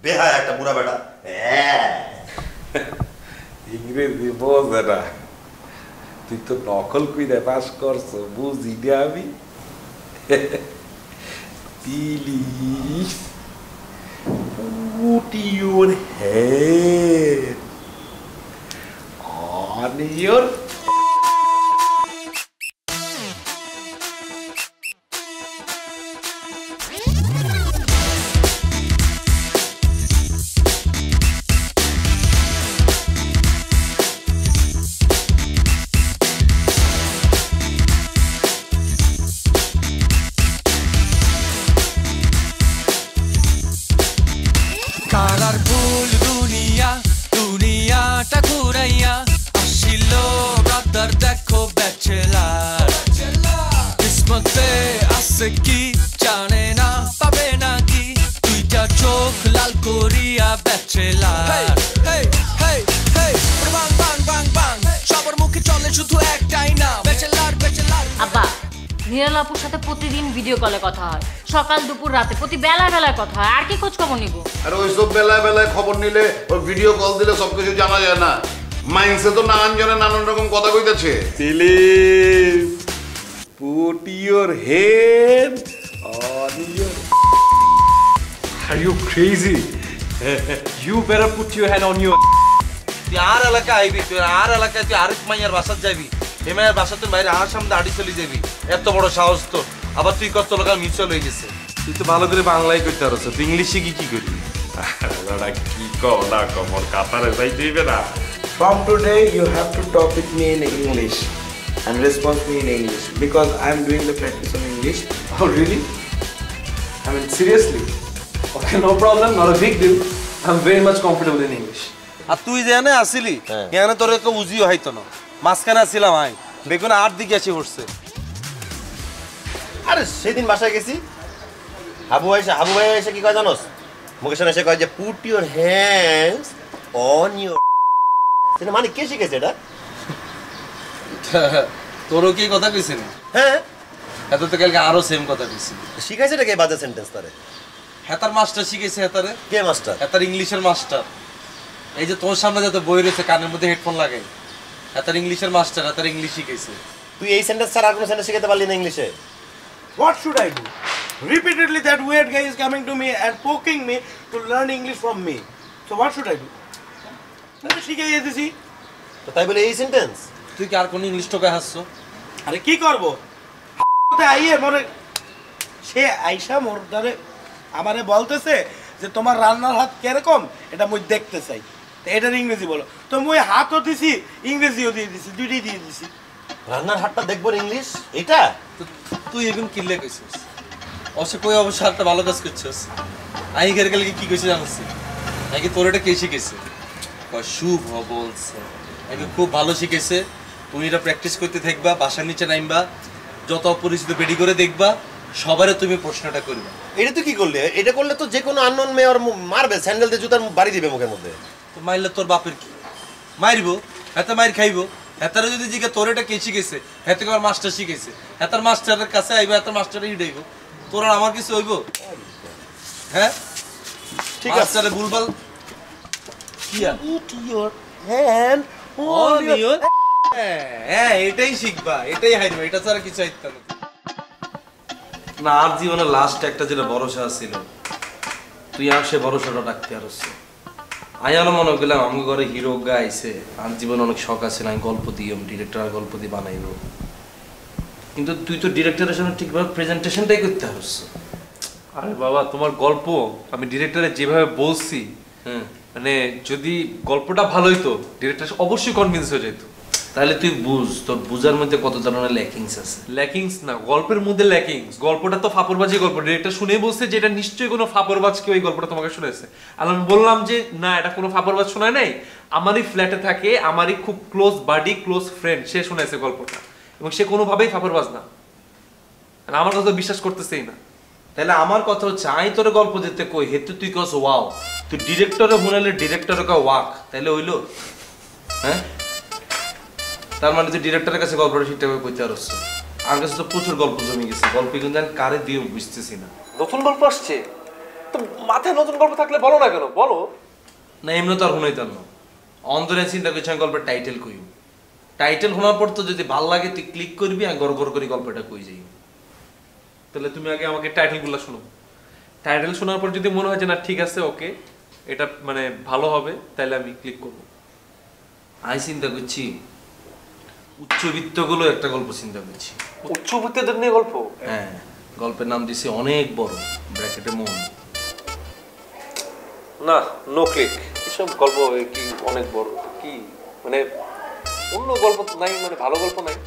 বেহায়া একটা বুড়া বেটা। ইংরেজি বোঝে না, তুই তো নকল কইরা পাস করছো, বুঝি না আমি। Please put your hand on your colourful দুনিয়া, দুনিয়াটা ঘুরাইয়া আসিল ব্রাদার দেখো ব্যাচেলার। কিসমতে আছে কি জানে না, পাবে নাকি দুইটা চোখ লাল করিয়া ব্যাচেলার। বাং বাং বাং বাং সবার মুখে চলে শুধু একটাই না, ব্যাচেলার ব্যাচেলার। আব্বা, নিরালা আপুর সাথে প্রতিদিন ভিডিও কলে কথা হয়, সকাল দুপুর রাতে প্রতি বেলা বেলায় কথা হয়। আর কি খোঁজ খবর নিব? আর ওইসব বেলায় বেলায় খবর নিলে, ওই ভিডিও কল দিলে সবকিছু জানা যায় না। মাইন্ডসে তো নানান জনে নানান রকম কথা কইতেছে। Please put your hand on your. Are you crazy? You better put your hand on your. তুই আর এলাকায় আইবি, তুই আর এলাকায় তুই আরেক মাইয়ার বাসাত যাবি, এই মাইয়ার বাসা তুই বাইরে আর সামনে আড়ি চলে যাবি, এত বড় সাহস তো। আবার তুই কত লোক মিউচুয়াল হয়ে গেছে। তুই তো ভালো করে বাংলাই করতে পারছ, তুই ইংলিশে কি করবি? দাদা কি কও না কও, মোর কাতারে যাই দিবে না। From today, you have to talk with me in English and respond me in English because I'm doing the practice of English. Oh really? I mean seriously? Okay, no problem, not a big deal. I'm very much comfortable in English. আর তুই যেখানে আসিলি এখানে তোর কেউ উজিও হইতো না, মাঝখানে আসছিলাম I বেগুন আর দিকে এসে উঠছে। আরে সেদিন বাসায় গেছি, হাবু ভাই এসে কি কয় জানোস? মুকেশ এসে কয় যে put your hands on your. সেটা মানে কে শিখেছে এটা? তোরও কি কথা কইছিস? হ্যাঁ, এত তো কালকে আরো সেম কথা কইছিস। শিখাইছে এটা কে? বাজে সেন্টেন্স তারে। হেতার মাস্টার শিখেছে, হেতারে কে মাস্টার? হেতার ইংলিশের মাস্টার। এই যে তোর সামনে যত বই রয়েছে কানের মধ্যে হেডফোন লাগাই, হেতার ইংলিশের মাস্টার, হেতার ইংলিশ শিখেছে। তুই এই সেন্টেন্স ছাড়া আর কোনো সেন্টেন্স শিখাতে পারলি না ইংলিশে? What should I do? Repeatedly, that weird guy is coming to me and poking me to learn English from me. So what should I do? শিখাইয়ে দিছি তো তাই বলে এই সেন্টেন্স? তুই কি আর কোন ইংলিশ টোকে হাসছো? আরে কি করবো? আইয়ে মরে সে আইসা মোর ধরে আমারে বলতেছে যে তোমার রান্নার হাত কিরকম এটা মুই দেখতে চাই, তো এটার ইংরেজি বলো। তো মুই হাতও দিছি, ইংরেজিও দিয়ে দিছি, দুইটাই দিয়ে দিছি। রান্নার হাতটা দেখবো ইংলিশ এটা? তুই এখন কিনলে কইছিস অবশ্য কই, অবশ্য একটা ভালো কাজ করছিস। আই গের গেলে কি কইছিস জানিস নাকি? তোর এটা কে শিখেছে? শুভ বলছে নাকি খুব ভালো শিখেছে। তুমি এটা প্র্যাকটিস করতে থাকবা, বাসার নিচে নামবা, যত অপরিচিত বেডি করে দেখবা, সবারে তুমি প্রশ্নটা করবে। এটা তুই কি করলে? এটা করলে তো যে কোনো আননোন মেয়ে ওর মারবে, স্যান্ডেল দিয়ে জুতার বাড়ি দিবে মুখের মধ্যে। তো মারলে তোর বাপের কি? মারবো, এত মার খাইবো। হেতারে যদি জিজ্ঞে তোর এটা কে শিখেছে, হেতে আমার মাস্টার শিখেছে, হেতার মাস্টারের কাছে আইবো, হেতার মাস্টারে হিডাইবো। তোর আর আমার কিছু হইব? হ্যাঁ ঠিক আছে, মাস্টারে ভুলভাল কি আর Put your hand on your... হ্যাঁ এটাই শিখবা, এটাই হাইবা, এটা ছাড়া কিছু হাইতে না। না আর জীবনে লাস্ট একটা যেটা ভরসা ছিল, তুই আর সে ভরসাটা রাখতে পারছ। আয়ানো মনে করলাম আমার ঘরে হিরো গাইছে, আর জীবনে অনেক শখ আছে না, আমি গল্প দিই, ডিরেক্টর আর গল্প দিয়ে বানাইব। কিন্তু তুই তো ডিরেক্টরের সামনে ঠিকভাবে প্রেজেন্টেশনটাই করতে পারছ। আরে বাবা, তোমার গল্প আমি ডিরেক্টরে যেভাবে বলছি, মানে যদি গল্পটা ভালো হইতো ডিরেক্টর অবশ্যই কনভিন্স হয়ে যেত। তাহলে তুই বুঝ তোর বুঝার মধ্যে কত ধরনের ল্যাকিংস আছে। ল্যাকিংস না, গল্পের মধ্যে ল্যাকিংস। গল্পটা তো ফাপড়বাজি গল্প, ডিরেক্টর শুনেই বলছে যে এটা নিশ্চয়ই কোনো ফাপড়বাজ কেউ এই গল্পটা তোমাকে শুনেছে। আর আমি বললাম যে না, এটা কোনো ফাপড়বাজ শোনায় নাই, আমারই ফ্ল্যাটে থাকে, আমারই খুব ক্লোজ বাডি, ক্লোজ ফ্রেন্ড, সে শুনেছে গল্পটা, এবং সে কোনোভাবেই ফাপড়বাজ না। আমার কথা বিশ্বাস করতেছেই না। তাহলে আমার কথা হচ্ছে আমি তোর গল্প দিতে কই, হেতু তুই কস ওয়াও, তুই ডিরেক্টরে শুনালে ডিরেক্টরে কা ওয়াক, তাহলে হইলো? হ্যাঁ, তার মানে তুই ডিরেক্টরের কাছে গল্পটা ঠিকঠাকভাবে কইতে পারছ। আমার কাছে তো প্রচুর গল্প জমি গেছে, গল্প কিন্তু কারে দিয়ে বুঝতেছি না। নতুন গল্প আসছে? তো মাথায় নতুন গল্প থাকলে বলো না কেন, বলো। না এমনি তো আর শুনাইতাম না, অন্তরে চিন্তা করছি আমি গল্পের টাইটেল কই, টাইটেল শোনার পর তো যদি ভাল লাগে তুই ক্লিক করবি আর গড় গড় করে গল্পটা কই যাই। তাহলে তুমি আগে আমাকে টাইটেলগুলো শোনো, টাইটেল শোনার পর যদি মনে হয় যে না ঠিক আছে ওকে এটা মানে ভালো হবে, তাহলে আমি ক্লিক করব। আমি চিন্তা করছি উচ্চবিত্তগুলো একটা গল্প চিন্তা করছি। উচ্চবিত্তদের নিয়ে গল্প? হ্যাঁ, গল্পের নাম দিছি অনেক বড়, ব্র্যাকেটে মন। না, নো ক্লিক। এসব গল্প কি অনেক বড় কি মানে অন্য গল্প নাই, মানে ভালো গল্প নাই?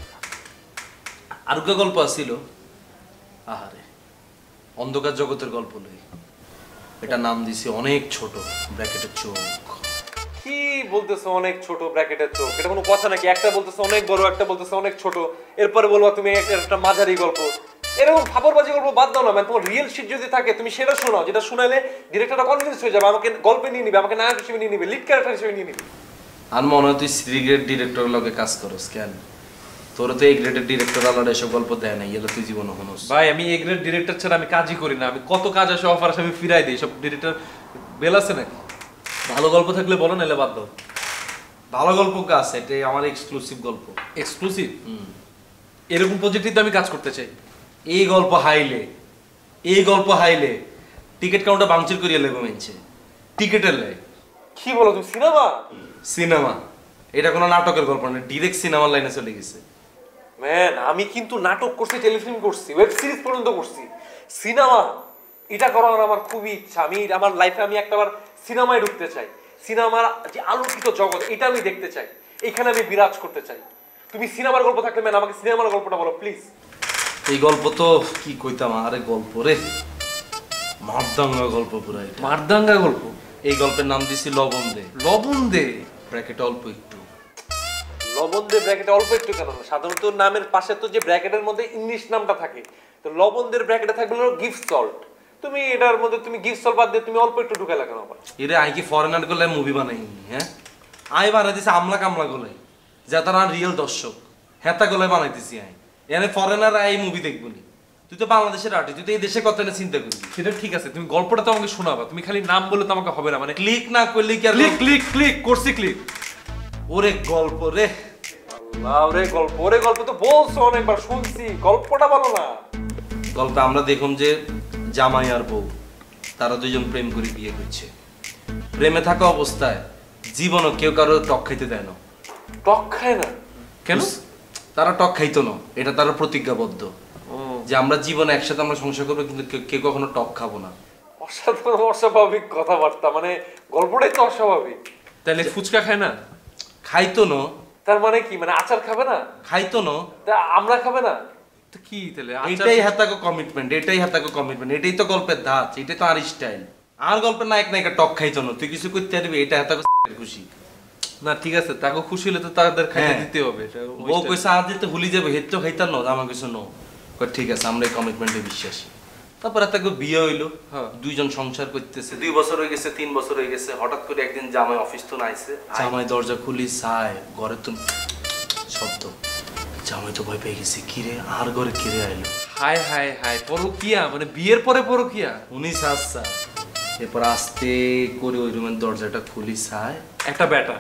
আর কে গল্প আসছিল, আহারে অন্ধকার জগতের গল্প লই, এটা নাম দিছি অনেক ছোট, ব্র্যাকেটের চোখ। কি বলতেছো অনেক ছোট, ব্র্যাকেটের চোখ? এটা কোনো কথা নাকি? একটা বলতেছো অনেক বড়, একটা বলতেছো অনেক ছোট, এরপরে বলবা তুমি একটা মাঝারি গল্প। এরকম ফাপড়বাজি গল্প বাদ দাও না ম্যান, তোমার রিয়েল শিট যদি থাকে তুমি সেটা শোনাও, যেটা শোনালে ডিরেক্টরটা কনভিন্স হয়ে যাবে, আমাকে গল্পে নিয়ে নিবে, আমাকে নায়ক হিসেবে নিয়ে নিবে, লিড ক্যারেক্টার হিসেবে নিয়ে নিবে। আর মনে হয় তুই সি গ্রেড ডিরেক্টরের লগে কাজ করস কেন? তোর তো এই গ্রেডের ডিরেক্টর আলাদা এসব গল্প দেয় না, এগুলো তুই জীবনে হনস। ভাই আমি এ গ্রেড ডিরেক্টর ছাড়া আমি কাজই করি না, আমি কত কাজ আসে অফার আসে আমি ফিরাই দিই। সব ডিরেক্টর বেল আছে নাকি? ভালো গল্প থাকলে বলো, নাহলে বাদ দাও। ভালো গল্প আছে, এটাই আমার এক্সক্লুসিভ গল্প। এক্সক্লুসিভ? এরকম প্রজেক্টই তো আমি কাজ করতে চাই। এই গল্প হাইলে টিকিট কাউন্টার ভাঙচুর করিয়া লেগে মেনছে টিকিটের লাই। কি বলো তুমি? সিনেমা এটা কোনো নাটকের গল্প না, ডিরেক্ট সিনেমার লাইনে চলে গেছে। ম্যান আমি কিন্তু নাটক করছি, টেলিফিল্ম করছি, ওয়েব সিরিজ পর্যন্ত করছি। সিনেমা এটা করার আমার খুবই ইচ্ছা। আমি আমার লাইফে আমি একটাবার সিনেমায় ঢুকতে চাই, সিনেমার যে আলোকিত জগৎ এটা আমি দেখতে চাই, এখানে আমি বিরাজ করতে চাই। তুমি সিনেমার গল্প থাকলে ম্যান আমাকে সিনেমার গল্পটা বলো প্লিজ। এই গল্প তো কি কইতাম, আরে গল্প রে, মারদাঙ্গা গল্প পুরাই। মারদাঙ্গা গল্প? এই গল্পের নাম দিছি লবণ দে। লবণ দে ব্র্যাকেট অল্প একটু। লবণ দে ব্র্যাকেটে অল্প একটু কেন? সাধারণত নামের পাশে তো যে ব্র্যাকেটের মধ্যে ইংলিশ নামটা থাকে, তো লবণ দের ব্র্যাকেটে থাকবে হলো গিফট সল্ট। তুমি এটার মধ্যে তুমি গিফট সল্ট বাদ দিয়ে তুমি অল্প একটু ঢুকে লাগানো আবার। এরে আই কি ফরেনার গুলো মুভি বানাই? হ্যাঁ, আই বানাই দিছি আমলা কামলা গুলাই, যা তারা রিয়েল দর্শক হেতা গুলাই বানাইতেছি। আই এনে ফরেনার এই মুভি দেখবো নি? তুই তো বাংলাদেশের আর্টিস্ট, তুই তো এই দেশে কত না চিন্তা করবি। সেটা ঠিক আছে, তুমি গল্পটা তো আমাকে শোনাবা, তুমি খালি নাম বলে তো আমাকে হবে না। মানে ক্লিক না করলে কি আর ক্লিক ক্লিক ক্লিক করছি ক্লিক। ওরে গল্প রে, ওরে গল্প, ওরে গল্প তো বলছো অনেকবার, শুনছি, গল্পটা বলো না। গল্পে আমরা দেখুন যে জামাই আর বউ তারা দুজন প্রেম করে বিয়ে করছে। প্রেমে থাকা অবস্থায় জীবনও কেউ কারো টক খাইতে দেয় না। টক খায় না কেন? তারা টক খাইতো না, এটা তারা প্রতিজ্ঞাবদ্ধ যে আমরা জীবনে একসাথে আমরা সংসার করবো, কিন্তু কেউ কখনো টক খাবো না। অসাধারণ অস্বাভাবিক কথাবার্তা, মানে গল্পটাই তো অস্বাভাবিক। তাহলে ফুচকা খায় না? খাইতো না তার মানে কি? মানে আচার খাবে না? খাইতো না, তা আমরা খাবে না তো কি? তাহলে এটাই হাতাকো কমিটমেন্ট, এটাই হাতাকো কমিটমেন্ট, এটাই তো গল্পের ধাঁচ, এটাই তো আর স্টাইল। আর গল্পের নায়ক নায়িকা টক খাইতো না, তুই কিছু করতে পারবি, এটা হাতাকো খুশি না। ঠিক আছে, তাকে খুশি হলে তো তাদের খাইতে দিতে হবে। বউ কইছে আজ দিতে ভুলি যাবে, হেড তো খাইতাম না, আমার কিছু নো। ঠিক আছে, আমরা এই কমিটমেন্টে বিশ্বাসী। তারপর তাকে বিয়ে হইলো, দুইজন সংসার করতেছে, 2 বছর হয়ে গেছে, 3 বছর হয়ে গেছে। হঠাৎ করে একদিন জামাই অফিস তো নাইছে, জামাই দরজা খুলি চায়, ঘরে তো শব্দ। জামাই তো ভয় পেয়ে গেছে, কিরে আর ঘরে কিরে আইলো। হায় হায় হায়, পরকিয়া? মানে বিয়ের পরে পরকিয়া? উনি আচ্ছা। এরপর আস্তে করে ওই রুমের দরজাটা খুলি চায়, একটা বেটা।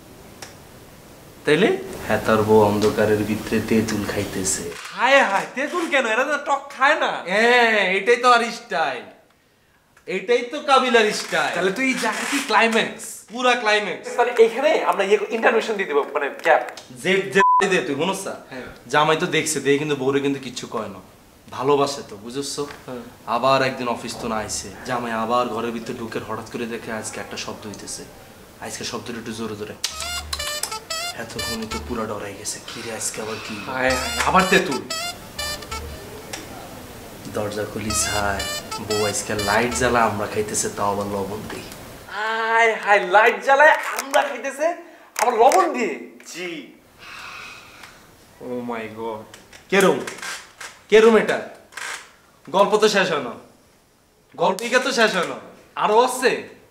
তাইলে হ্যাঁ, তার বউ অন্ধকারের ভিতরে তেঁতুল খাইতেছে। হায় হায়, তেঁতুল কেন? এরা তো টক খায় না। হ্যাঁ, এটাই তো আর স্টাইল, এটাই তো কাবিলার স্টাইল। তাহলে তুই জায়গা কি ক্লাইম্যাক্স, পুরা ক্লাইম্যাক্স। তাহলে এখানে আমরা ইন্টারমিশন দিয়ে দেব, মানে গ্যাপ জেড দে তুই হনস। জামাই তো দেখছে, দেখে কিন্তু বউরে কিন্তু কিচ্ছু কয় না, ভালোবাসে তো, বুঝছো? আবার একদিন অফিস তো না আইছে, জামাই আবার ঘরের ভিতরে ঢুকে হঠাৎ করে দেখে আজকে একটা শব্দ হইতেছে। আজকে শব্দটা একটু জোরে জোরে, এতক্ষণই তো পুরা ডরাই গেছে, কিরে আজকে আবার কি? আবার তেঁতুল। দরজা খুলি ছায়, বউ আজকে লাইট জ্বালা আমরা খাইতেছে, তাও আবার লবণ দিই। হায় হায়, লাইট জ্বালায় আমরা খাইতেছে, আবার লবণ দিয়ে? জি। ও মাই গড, কেরম কেরম এটা? গল্প তো শেষ হয় না, গল্পিকা তো শেষ হয় না, আরো আছে।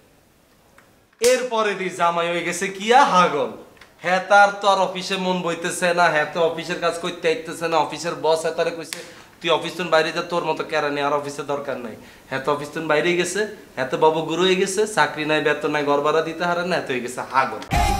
এরপরে দি জামাই হয়ে গেছে কিয়া হাগল। হ্যাঁ, তার তো আর অফিসে মন বইতেছে না, হ্যাঁ তো অফিসের কাজ করতে আইতেছে না, অফিসের বস হ্যাঁ তারে কইছে তুই অফিস তুন বাইরে যা, তোর মতো কেরানি আর অফিসের দরকার নাই। হ্যাঁ তো অফিস তুন বাইরেই গেছে, হ্যাঁ তো বাবু গুরু হয়ে গেছে, চাকরি নাই বেতন নাই ঘর ভাড়া দিতে হারে না, এত হয়ে গেছে হাগল।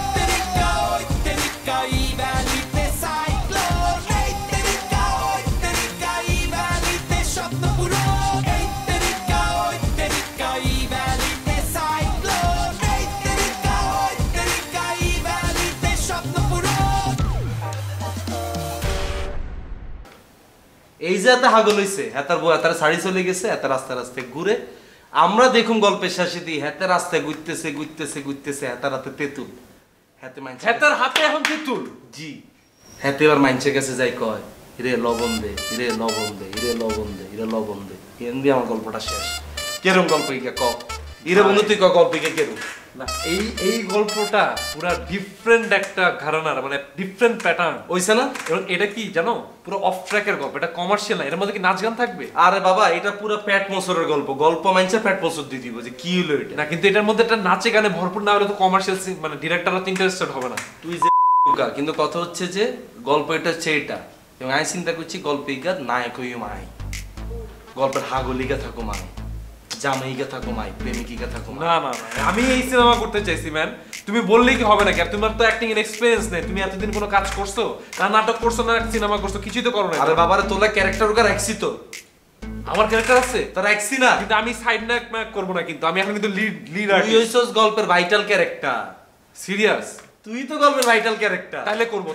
এই যে এত হাগল হইছে, হেতার বউ হেতার শাড়ি চলে গেছে, হেতার রাস্তায় রাস্তায় ঘুরে। আমরা দেখুন গল্পের শেষে দিই হেতার রাস্তায় ঘুরতেছে ঘুরতেছে ঘুরতেছে, হেতার হাতে তেঁতুল, হাতে মাইনছে, হেতার হাতে এখন তেঁতুল। জি হাতে এবার মাইনছে কাছে যাই কয়, হিরে লবণ দে, হিরে লবণ দে, হিরে লবণ দে, হিরে লবণ দে। এমনি আমার গল্পটা শেষ। কেরম গল্প ইকা ক, হিরে বন্ধু তুই ক গল্প ইকা কেরম? না এই গল্পটা পুরা ডিফারেন্ট একটা ঘরানার, মানে ডিফারেন্ট প্যাটার্ন ওইছে না? এবং এটা কি জানো, পুরো অফ ট্র্যাকের গল্প, এটা কমার্শিয়াল না, এর মধ্যে কি নাচ গান থাকবে? আরে বাবা এটা পুরো পেট মোচরের গল্প, গল্প মাইনছে পেট মোচর দিয়ে দিব যে কি হলো এটা। না কিন্তু এটার মধ্যে একটা নাচে গানে ভরপুর না হলে তো কমার্শিয়াল, মানে ডিরেক্টররা তো ইন্টারেস্টেড হবে না। তুই যে কিন্তু কথা হচ্ছে যে গল্প এটা হচ্ছে এটা, এবং আমি চিন্তা করছি গল্পিকার নায়ক হইও মাই, গল্পের হাগলিকা থাকো মাই, জামাইকা থাকো মাই, প্রেমিকা থাকো মাই। না না না, আমি এই সিনেমা করতে চাইছি ম্যান। তুমি বললেই কি হবে নাকি? আর তোমার তো অ্যাক্টিং এর এক্সপেরিয়েন্স নেই, তুমি এতদিন কোনো কাজ করছো না, নাটক করছো না, সিনেমা করছো, কিছুই তো করো না। আরে বাবারে তোলা ক্যারেক্টার ওকে রাখছি তো, আমার ক্যারেক্টার আছে তো রাখছি না, কিন্তু আমি সাইড নায়ক করব না, কিন্তু আমি এখন কিন্তু লিড তুই আর্টিস্ট। হইছস গল্পের ভাইটাল ক্যারেক্টার। সিরিয়াস? তুই তো গল্পের ভাইটাল ক্যারেক্টার। তাইলে করব।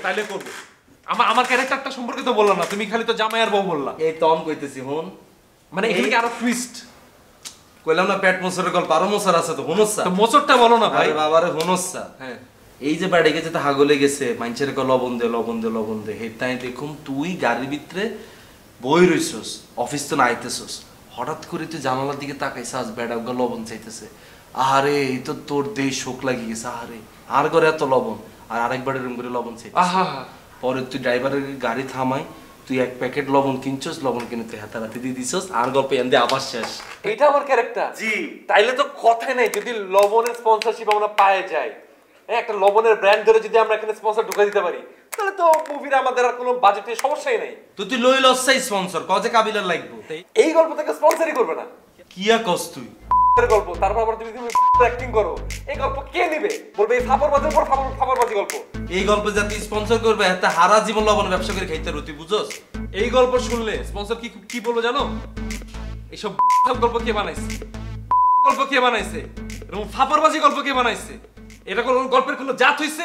আমার ক্যারেক্টারটা সম্পর্কে তো বললাম না, তুমি খালি তো জামাই আর বউ বললা। এই তম কইতেছি হন, মানে এখানে কি আরো টুইস্ট? কইলাম না পেট মোচরের গল্প, আরো মোচর আছে তো, হনসা তো মোচরটা বলো না ভাই। আরে বাবারে হনসা। হ্যাঁ এই যে বাড়ি গেছে তো হাগলে গেছে, মাইনছের ক লবণ দে লবণ দে লবণ দে, হেতাই দেখুম তুই গাড়ির ভিতরে বই রইছস, অফিস তো না আইতেছস, হঠাৎ করে তুই জানালার দিকে তাকাইছাস, বেড়া লবণ চাইতেছে। আহারে এই তো তোর দেহ শোক লাগি গেছে, আহারে আর করে এত লবণ, আর আরেকবার এরকম করে লবণ চাইতেছে। আহা, পরে তুই ড্রাইভারের গাড়ি থামাই, তুই এক প্যাকেট লবণ কিনছস, লবণ কিনে তুই হাতারাতি দিয়ে দিছস, আর গল্প এনে আবার শেষ। এটা আমার ক্যারেক্টার? জি। তাইলে তো কথাই নাই, যদি লবণের স্পন্সরশিপ আমরা পায়ে যাই, হ্যাঁ একটা লবণের ব্র্যান্ড ধরে যদি আমরা এখানে স্পন্সর ঢুকে দিতে পারি, তাহলে তো মুভির আমাদের আর কোনো বাজেটের সমস্যাই নাই। তো তুই লই লসাই স্পন্সর কজে কাবিলার লাগবো, এই গল্প থেকে স্পন্সরই করবে না। কিয়া কস তুই গল্প, তারপর আবার তুমি অ্যাক্টিং করো, এই গল্প কে নিবে? বলবে এই ফাপড়বাজির পর ফাপড়বাজি গল্প। এই গল্প যাতে স্পন্সর করবে এত হারা জীবন লবণ ব্যবসা করে খাইতে রুতি বুঝছস? এই গল্প শুনলে স্পন্সর কি বলবো জানো? এইসব গল্প কে বানাইছে, গল্প কে বানাইছে, এরকম ফাপড়বাজি গল্প কে বানাইছে? এটা কোন গল্পের কোনো জাত হইছে?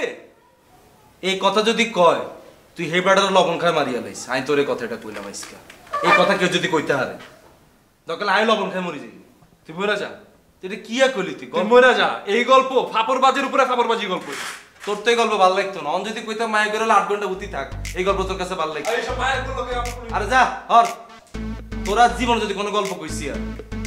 এই কথা যদি কয় তুই হেবাডার লবণ খায় মারিয়া লাইস, আই তোর এই কথাটা কইলাম আজকে। এই কথা কেউ যদি কইতে হারে দরকার আই লবণ খায় মরি যাই, তুই মরে যা। তুই কিয়া কইলি তুই তুই মরে যা। এই গল্প ফাপড়বাজির উপরে ফাপড়বাজি গল্প। তোর তো এই গল্প ভালো লাগতো না, অন যদি কইতাম মায়া করে 8 ঘন্টা উতি থাক, এই গল্প তোর কাছে ভালো লাগতো। এইসব মায়ের গল্পকে আরে যা হর, তোরা জীবন যদি কোনো গল্প কইছি আর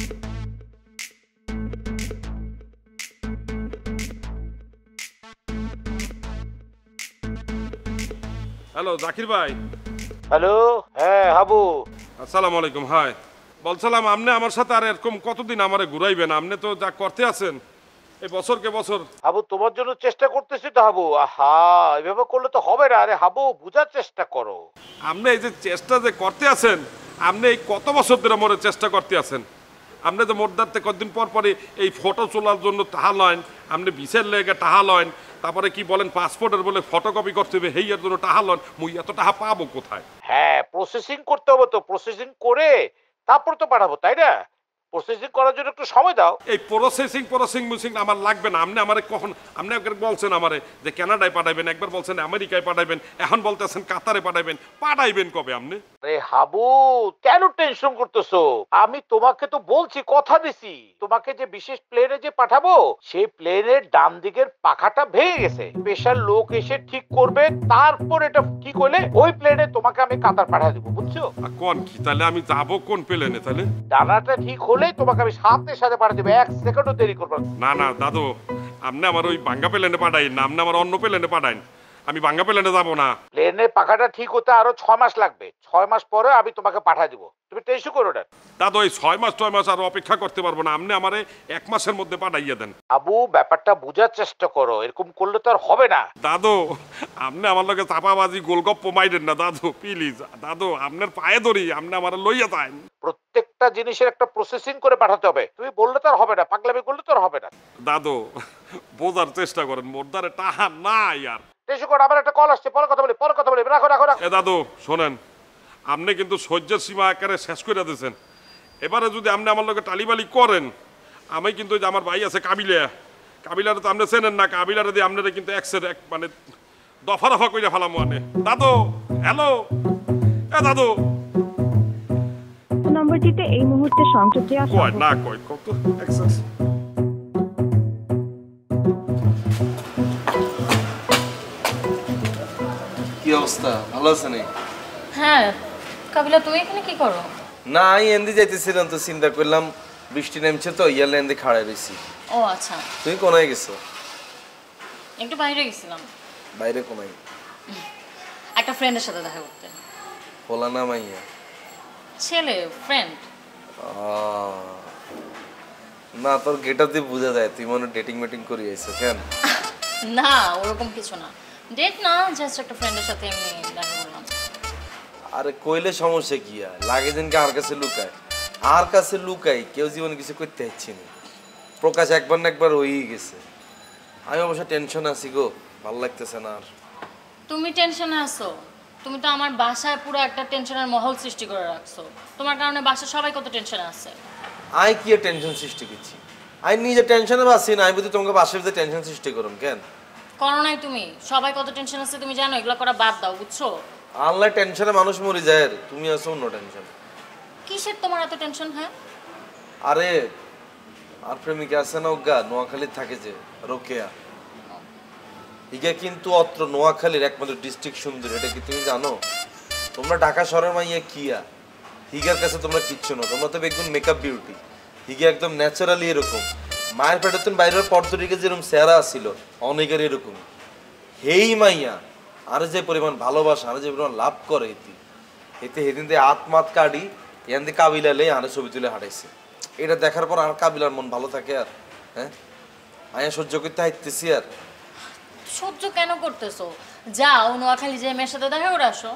হ্যালো জাকির ভাই। হ্যালো, হ্যাঁ হাবু। আসসালামু আলাইকুম। হাই, বলছিলাম আপনি আমার সাথে আর এরকম কতদিন আমারে ঘুরাইবেন? আপনি তো যা করতে আছেন এই বছরকে বছর। হাবু তোমার জন্য চেষ্টা করতেছি তো হাবু। আহা, এভাবে করলে তো হবে না। আরে হাবু বুঝার চেষ্টা করো। আপনি এই যে চেষ্টা যে করতে আছেন, আপনি এই কত বছর ধরে মরে চেষ্টা করতে আছেন। আপনি যে মোটদারতে কতদিন পর পরে এই ফটো তোলার জন্য টাহা লয়েন, আপনি বিশের লেগে টাহা লয়েন, তারপরে কি বলেন পাসপোর্টের বলে ফটোকপি করতে হবে, হেইয়ার জন্য টাহা লন। মুই এত টাহা পাবো কোথায়? হ্যাঁ, প্রসেসিং করতে হবে তো। প্রসেসিং করে তারপর তো পাঠাবো, তাই না? প্রসেসিং করার জন্য একটু সময় দাও। এই প্রসেসিং আমার লাগবে না। আপনি আমারে কখন, আপনি একবার বলছেন আমারে যে কানাডায় পাঠাইবেন, একবার বলছেন আমেরিকায় পাঠাইবেন, এখন বলতেছেন কাতারে পাঠাইবেন। পাঠাইবেন কবে আপনি? আরে হাবু, কেন টেনশন করতেছো? আমি তোমাকে তো বলছি, কথা দিছি তোমাকে যে বিশেষ প্লেনে যে পাঠাবো, সেই প্লেনের ডান দিকের পাখাটা ভেঙে গেছে। স্পেশাল লোক এসে ঠিক করবে, তারপর এটা ঠিক হলে ওই প্লেনে তোমাকে আমি কাতার পাঠিয়ে দেবো, বুঝছো? কোন কি তাহলে আমি যাবো কোন প্লেনে? তাহলে ডানাটা ঠিক হলেই তোমাকে আমি সাথে সাথে পাঠিয়ে দেবো, 1 সেকেন্ডও দেরি করবো না। না না দাদু, আপনি আমার ওই বাঙ্গা প্লেনে পাঠাইন না, আপনি আমার অন্য প্লেনে পাঠাইন। আমি ভাঙ্গা প্লেনে যাবো না। প্লেনের পাখাটা ঠিক হতে আরো 6 মাস লাগবে। 6 মাস পরে আমি তোমাকে পাঠিয়ে দিব, তুমি টেনশন করো না। দাদু এই 6 মাস আর অপেক্ষা করতে পারবো না, আপনি আমারে 1 মাসের মধ্যে পাঠাইয়া দেন। আবু ব্যাপারটা বোঝার চেষ্টা করো, এরকম করলে তো আর হবে না। দাদু আপনি আমার লগে চাপাবাজি গোলগপ্প মাইরেন না দাদু, প্লিজ দাদু আপনার পায়ে ধরি, আপনি আমার লইয়া যান। প্রত্যেকটা জিনিসের একটা প্রসেসিং করে পাঠাতে হবে, তুমি বললে তো আর হবে না, পাগলামি করলে তো আর হবে না। দাদু বোঝার চেষ্টা করেন, মোর দ্বারে টাহা নাই আর। টেনশন করো, আমার একটা কল আসছে, পরে কথা বলি, রাখো রাখো রাখো। এ দাদু শোনেন, আপনি কিন্তু সহ্যের সীমা একেবারে শেষ করে দিয়েছেন। এবারে যদি আপনি আমার লগে টালিবালি করেন, আমি কিন্তু ওই যে আমার ভাই আছে কাবিলারে তো আপনি চেনেন না, কাবিলারে দিয়ে আপনারা কিন্তু এক মানে দফা দফা করে ফেলাম মানে। দাদু হ্যালো, এ দাদু নম্বরটিতে এই মুহূর্তে সংযোগ দেওয়া কয় না কয় কত এক্সেস। কি অবস্থা, ভালো আছেন? হ্যাঁ কাবিলা, তুমি এখানে কি করো? না আমি এন্দি যাইতেছিলাম তো চিন্তা করলাম বৃষ্টি নেমছে তো ইয়ালে এন্দি খাড়াই রইছি। ও আচ্ছা, তুমি কোনায় গেছো? একটু বাইরে গেছিলাম। বাইরে কোনায়? একটা ফ্রেন্ডের সাথে দেখা করতে। বলা না মাইয়া? ছেলে ফ্রেন্ড। না তোর গেটাতে বোঝা যায় তুই মনে ডেটিং মেটিং করি আইছো কেন? না ওরকম কিছু না, ডেট না, জাস্ট একটা ফ্রেন্ডের সাথে এমনি দেখা করলাম। আরে কইলে সমস্যা কি আর, লাগে দিনকে আর কাছে লুকাই কেউ জীবনে কিছু করতে হচ্ছে না, প্রকাশ একবার না একবার হয়েই গেছে। আমি অবশ্য টেনশন আছি গো, ভালো লাগতেছে না আর। তুমি টেনশনে আছো? তুমি তো আমার বাসায় পুরো একটা টেনশনের মহল সৃষ্টি করে রাখছো, তোমার কারণে বাসায় সবাই কত টেনশনে আছে। আই কি টেনশন সৃষ্টি করছি? আই নিজে টেনশনে বাসি না, আমি বুঝি তোমাকে বাসায় ভিতরে টেনশন সৃষ্টি করুন কেন? করো নাই তুমি, সবাই কত টেনশন আছে তুমি জানো, এগুলো করা বাদ দাও বুঝছো। আনলাই টেনশনে মানুষ মরে যায়, তুমি আছো অন্য টেনশন। কিসের তোমার এত টেনশন? হ্যাঁ আরে আর প্রেমিকা আছে না ওগা নোয়াখালীর থাকে যে রোকেয়া, ইগা কিন্তু অত্র নোয়াখালীর একমাত্র ডিস্ট্রিক্ট সুন্দর, এটা কি তুমি জানো? তোমরা ঢাকা শহরের মাইয়া কিয়া, হিগার কাছে তোমরা কিচ্ছু না, তোমরা তো বেগুন মেকআপ বিউটি, হিগা একদম ন্যাচারালি এরকম। মায়ের পেটে তুমি বাইরের পর্তুরিকে যেরকম চেহারা আসছিল অনেকের এরকম, হেই মাইয়া আর যে পরিমাণ ভালোবাসা আর যে পরিমাণ লাভ করে এতে সেদিন দিয়ে আত্মাত কাটি এখান থেকে কাবিলালে আরে ছবি তুলে হাঁটাইছে। এটা দেখার পর আর কাবিলার মন ভালো থাকে আর? হ্যাঁ আয়া সহ্য করতে হাইতেছি আর। সহ্য কেন করতেছো? যাও নোয়াখালী যে মেয়ের সাথে দেখা করে আসো।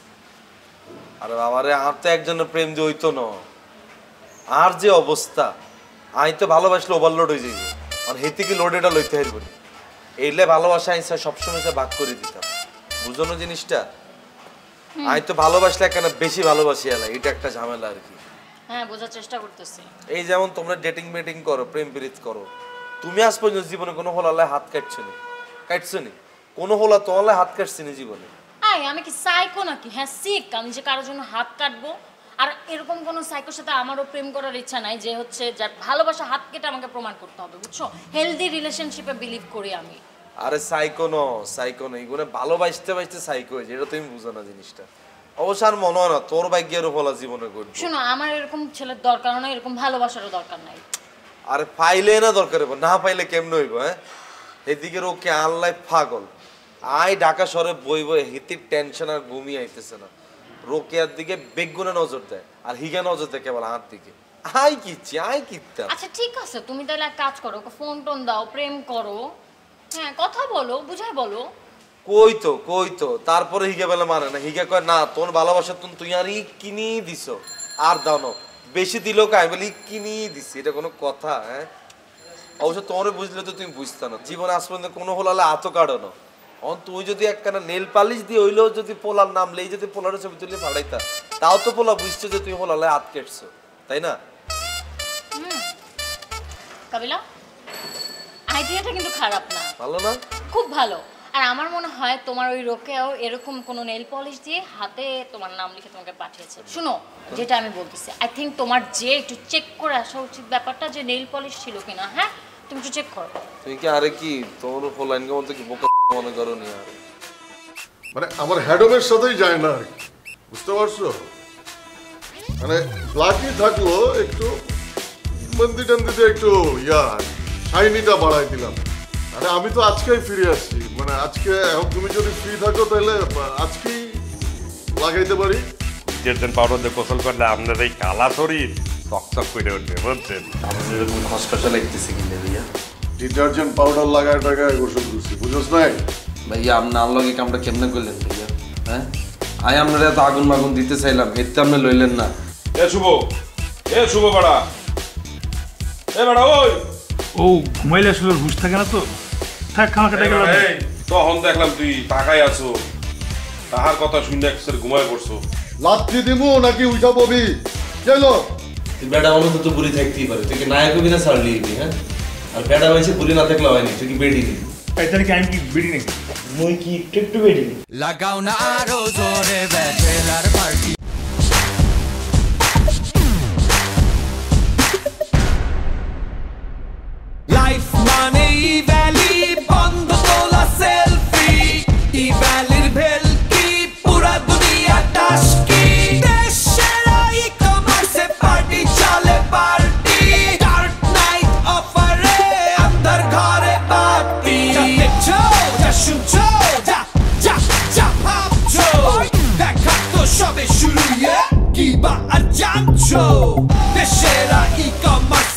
আরে বাবারে আর তো একজনের প্রেম দিয়ে হইতো না, আর যে অবস্থা আই তো ভালোবাসলে ওভারলোড হয়ে যাইব, আর হেতে কি লোড এটা লইতে হারব না, এইলে ভালোবাসা আইসা সবসময় ভাগ করে দিতাম, বুঝনো জিনিসটা? আই তো ভালোবাসলে কেন বেশি ভালোবাসি এলা, এটা একটা ঝামেলা আর কি। হ্যাঁ বোঝার চেষ্টা করতেছি। এই যেমন তোমরা ডেটিং মেটিং করো, প্রেম প্রীত করো, তুমি আজ পর্যন্ত জীবনে কোনো হোলালে হাত কাটছো নি? কোনো হোলা তোমালে হাত কাটছি না জীবনে? আমি কি সাইকো নাকি? হ্যাঁ সিক, আমি যে কারোর জন্য হাত কাটবো? আর এরকম কোনো সাইকোর সাথে আমারও প্রেম করার ইচ্ছা নাই যে হচ্ছে যার ভালোবাসা হাত কেটে আমাকে প্রমাণ করতে হবে, বুঝছো? হেলদি রিলেশনশিপে বিলিভ করি আমি। আরে সাইকো ন এগুলো ভালোবাসতে সাইকো হয়েছে, এটা তুমি বুঝো না জিনিসটা। অবশ্য আর মনে হয় না তোর ভাগ্যের ফলা জীবনে করবে। শোনো, আমার এরকম ছেলের দরকার নাই, এরকম ভালোবাসারও দরকার নাই। আরে পাইলে না দরকার হইব, না পাইলে কেমন হইব? হ্যাঁ এদিকে ওকে আনলাই পাগল, আই ঢাকা শহরে বইব, হিতির টেনশন আর ঘুমিয়ে আইতেছে না, রোকেয়ার দিকে বেগুনে নজর দেয় আর হিগা নজর দেয় কেবল হাত দিকে। আই কিচ্ছা। আচ্ছা ঠিক আছে, তুমি তাহলে এক কাজ করো, ওকে ফোন টোন দাও, প্রেম করো, হ্যাঁ কথা বলো, বুঝাই বলো। কই তো তারপরে হিগা বেলা মানে না, হিগা কয় না তোর ভালোবাসা তুই আর কিনি দিছ, আর দাও না বেশি দিলেও কাই বলি কিনি দিছি, এটা কোনো কথা? হ্যাঁ অবশ্য তোমার বুঝলে তো তুমি বুঝতে না, জীবনে আজ পর্যন্ত কোনো হলালে আত কাটানো, তুই যদি একখানা নেল পালিশ দিয়ে হইলেও যদি পোলার নাম লেই যদি পোলারের ছবি তুলে ফাড়াইতা, তাও তো পোলা বুঝছো যে তুই হলালে হাত কেটছো, তাই না? কাবিলা আইডিয়াটা কিন্তু খারাপ না, ভালো না? খুব ভালো। আর আমার মনে হয় তোমার ওই রোকেও এরকম কোনো নেল পলিশ দিয়ে হাতে তোমার নাম লিখে তোমাকে পাঠিয়েছে। শুনো যেটা আমি বলতেছি, আই থিঙ্ক তোমার যে একটু চেক করে আসা উচিত ব্যাপারটা, যে নেল পলিশ ছিল কিনা। হ্যাঁ তুমি একটু চেক করো। তুমি কি আরে কি তোর ফলাইন কে মতো কি বোকা মনে করো নি? আর মানে আমার হেডমের সাথেই যায় না আর কি, বুঝতে পারছো? মানে লাকি থাকলো একটু মন্দির টন্দিতে একটু শাইনিটা বাড়াই দিলাম। আরে আমি তো আজকেই ফিরে আসছি, মানে আজকে এখন তুমি যদি ফ্রি থাকো তাহলে আজকেই লাগাইতে পারি। ডিটারজেন্ট পাউডার দিয়ে গোসল করলে আপনার এই কালা শরীর চকচক করে উঠবে বুঝছেন। আমি যেরকম খসখসা লাগতেছে কিনে ভাইয়া। ডিটারজেন্ট পাউডার লাগায় টাকায় গোসল করছি, বুঝছ নাই? ভাইয়া আপনি আনলগে কামটা কেমনে করলেন ভাইয়া? হ্যাঁ আই আপনার এত আগুন মাগুন দিতে চাইলাম, এতে আপনি লইলেন না। এ শুভ বাড়া, এ বাড়া ওই ও ঘুমাইলে আসলে হুশ থাকে না তো, থাক খাওয়া কাটা গেল। তখন দেখলাম তুই টাকায় আছো, তাহার কথা শুনে একসাথে ঘুমায় পড়ছো। লাত্তি দিমু নাকি উঠা পবি? চলো তুই বেটা মানুষ তো বুড়ি থাকতেই পারে, তুই কি নায়ক হবি না ছাড়লি দিবি? হ্যাঁ আর বেটা হয়েছে বুড়ি না থাকলে হয়নি, তুই কি বেডি দিবি? তাই কি আমি কি বিড়ি নাকি? মুই কি একটু বেডি লাগাও না আরো জোরে ব্যাচেলার পার্টি। লাইফ মানে ইভ্যালি, বন্ধ তোলা সেলফি, ইভ্যালির ভেলকি, পুরা দুনিয়া টাস্কি। দেশের ই-কমার্সে পার্টি চলে পার্টি, ডার্ক নাইট অফারে আন্দার ঘরে পার্টি। যা দেখছো, যা শুনছো, যা যা যা ভাবছো, দেখা তো সবে শুরু, কি বা আর জানছো। দেশের ই-কমার্স